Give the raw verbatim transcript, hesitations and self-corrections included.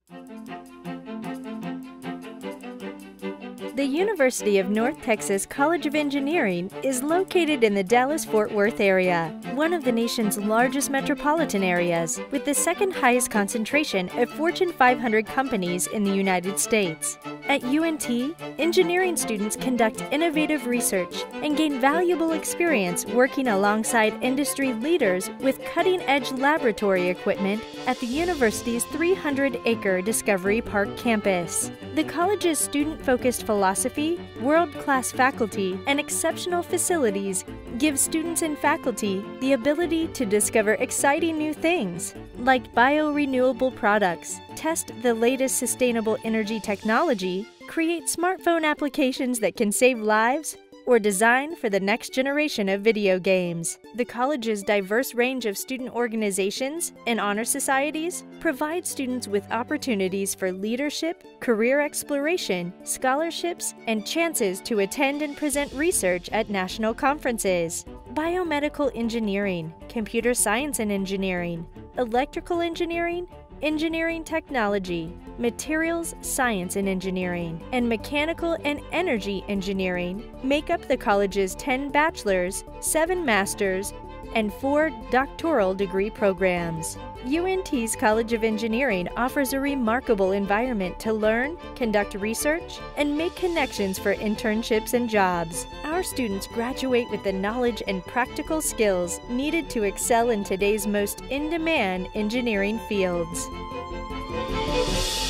The University of North Texas College of Engineering is located in the Dallas-Fort Worth area, one of the nation's largest metropolitan areas, with the second highest concentration of Fortune five hundred companies in the United States. At U N T, engineering students conduct innovative research and gain valuable experience working alongside industry leaders with cutting-edge laboratory equipment at the university's three hundred acre Discovery Park campus. The college's student-focused philosophy, world-class faculty, and exceptional facilities give students and faculty the ability to discover exciting new things, like biorenewable products, test the latest sustainable energy technology, create smartphone applications that can save lives, or design for the next generation of video games. The college's diverse range of student organizations and honor societies provide students with opportunities for leadership, career exploration, scholarships, and chances to attend and present research at national conferences. Biomedical engineering, computer science and engineering, electrical engineering, engineering technology, materials science and engineering, and mechanical and energy engineering make up the college's ten bachelor's, seven master's, and four doctoral degree programs. U N T's College of Engineering offers a remarkable environment to learn, conduct research, and make connections for internships and jobs. Our students graduate with the knowledge and practical skills needed to excel in today's most in-demand engineering fields.